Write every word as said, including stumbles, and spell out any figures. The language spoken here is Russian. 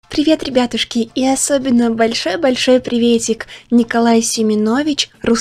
Привет, ребятушки, и особенно большой-большой приветик Николай Семенович,